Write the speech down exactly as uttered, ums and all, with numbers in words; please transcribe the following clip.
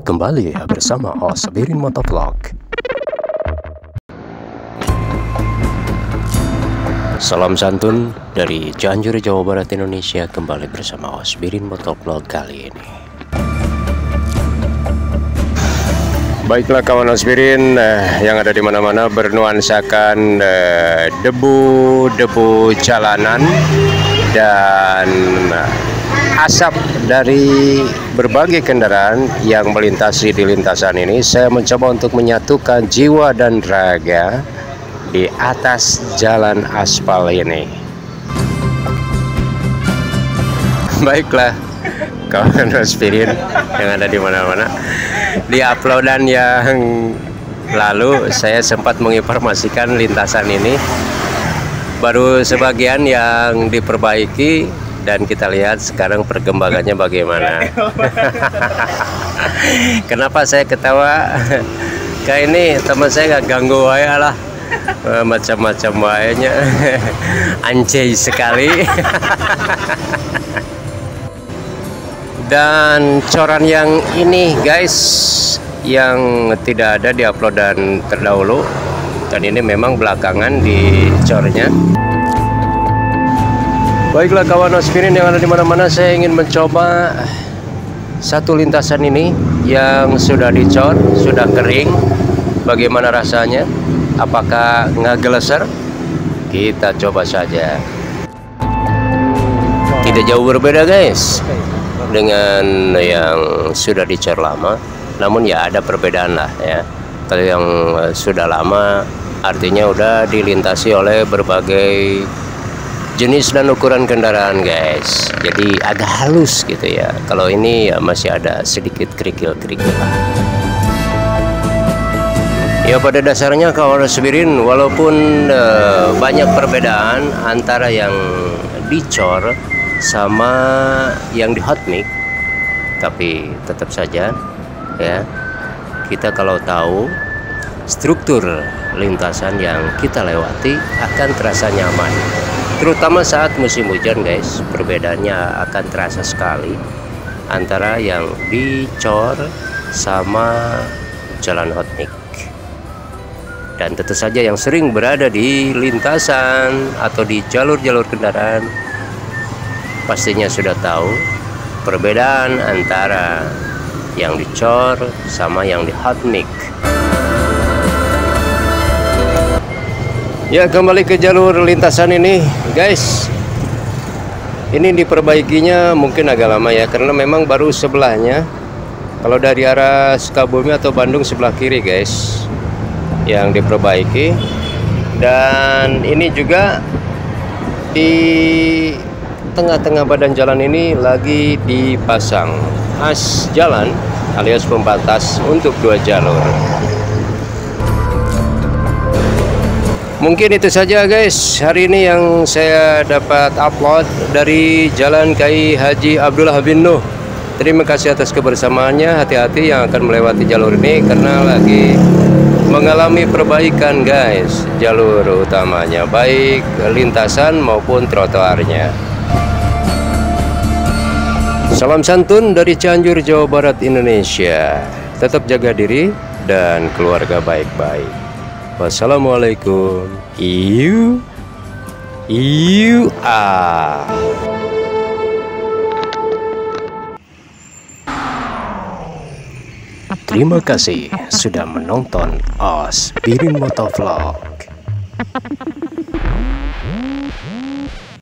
Kembali bersama Osbirin Motovlog. Salam santun dari Cianjur, Jawa Barat, Indonesia. Kembali bersama Osbirin Motovlog kali ini. Baiklah kawan Osbirin eh, yang ada di mana-mana, bernuansakan eh, debu-debu jalanan dan asap dari berbagai kendaraan yang melintasi di lintasan ini. Saya mencoba untuk menyatukan jiwa dan raga di atas jalan aspal ini. Baiklah kawan Osbirin yang ada di mana-mana, di uploadan yang lalu saya sempat menginformasikan lintasan ini baru sebagian yang diperbaiki, dan kita lihat sekarang perkembangannya bagaimana. Kenapa saya ketawa? Kayak ini teman saya gak ganggu saya lah, macam-macam wayanya. Anjay sekali. Dan coran yang ini guys, yang tidak ada di uploadan terdahulu, dan ini memang belakangan di cornya. Baiklah kawan Osbirin yang ada di mana-mana, saya ingin mencoba satu lintasan ini yang sudah dicor, sudah kering. Bagaimana rasanya? Apakah nggak geleser? Kita coba saja. Tidak jauh berbeda guys dengan yang sudah dicor lama, namun ya ada perbedaan lah ya. Kalau yang sudah lama artinya udah dilintasi oleh berbagai jenis dan ukuran kendaraan guys, jadi agak halus gitu ya. Kalau ini ya masih ada sedikit kerikil-kerikil lah. Ya pada dasarnya kawan Osbirin, walaupun uh, banyak perbedaan antara yang dicor sama yang di hot mix, tapi tetap saja ya, kita kalau tahu struktur lintasan yang kita lewati akan terasa nyaman. Terutama saat musim hujan guys, perbedaannya akan terasa sekali antara yang dicor sama jalan hot mix. Dan tentu saja yang sering berada di lintasan atau di jalur-jalur kendaraan pastinya sudah tahu perbedaan antara yang dicor sama yang di hot mix. Ya, kembali ke jalur lintasan ini guys. Ini diperbaikinya mungkin agak lama ya, karena memang baru sebelahnya. Kalau dari arah Sukabumi atau Bandung sebelah kiri guys yang diperbaiki. Dan ini juga di tengah-tengah badan jalan ini lagi dipasang as jalan alias pembatas untuk dua jalur. Mungkin itu saja guys hari ini yang saya dapat upload dari Jalan Kiai Haji Abdullah bin Nuh. Terima kasih atas kebersamaannya. Hati-hati yang akan melewati jalur ini karena lagi mengalami perbaikan guys, jalur utamanya, baik lintasan maupun trotoarnya. Salam santun dari Cianjur, Jawa Barat, Indonesia. Tetap jaga diri dan keluarga baik-baik. Wassalamualaikum. Iu Iu ah. Terima kasih sudah menonton Osbirin Motovlog.